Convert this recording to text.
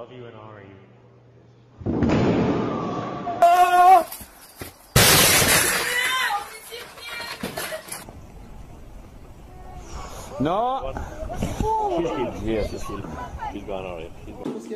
love you and honor you. Non. She's good. Yeah, she's good. She's gone already.